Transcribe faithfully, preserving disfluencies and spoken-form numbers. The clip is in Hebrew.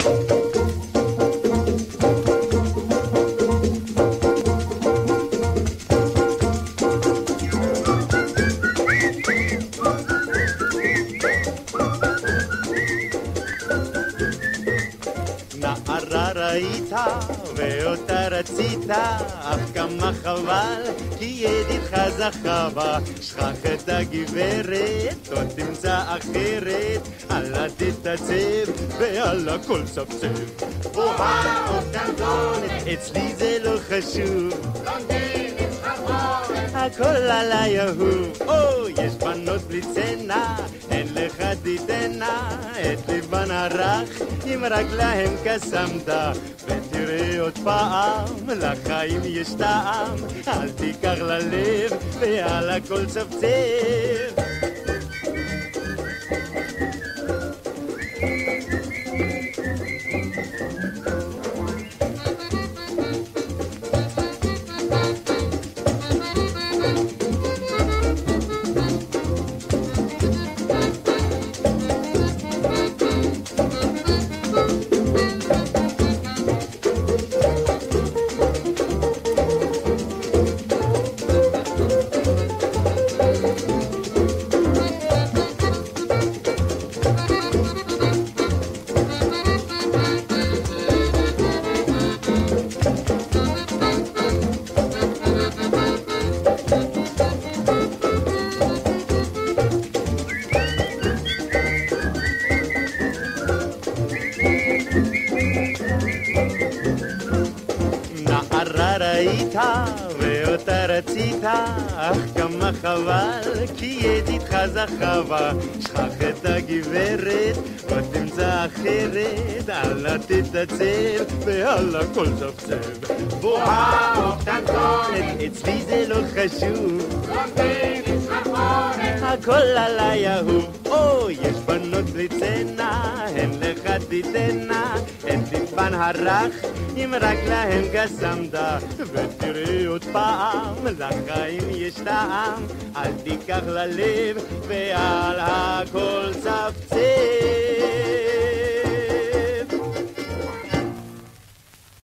ראית ואותה רצית, אך כמה חבל כי ידידך זכה בה. שכח את הגברת, עוד תמצא אחרת, אל תתעצב ועל הכל צפצף. אוהה או קטנטונת, אצלי זה לא חשוב, בלונדינית שחורת, הכל עליי אהוב. או, יש בנות בלי צנע, אין לך תיתנה את ליבן הרך, אם רק להם קסמת. ותראה עוד פעם, לחיים יש טעם, אל תיקח ללב ועל הכל צפצף. ואותה רצית, אך כמה חבל כי ידידך זכה בה. שכח את הגברת, עוד תמצא אחרת, אל תתעצב ועל הכל צפצף. בוהה או קטנטונת, אצלי זה לא חשוב, בלונדינית שחורת, הכל עליי אהוב. או, יש בנות בלי צנע, הן לך תיתנה את ליבן הרך, אם רק להם קסמת. ותראה עוד פעם, לחיים יש טעם, אל תיקח ללב ועל הכל צפצף.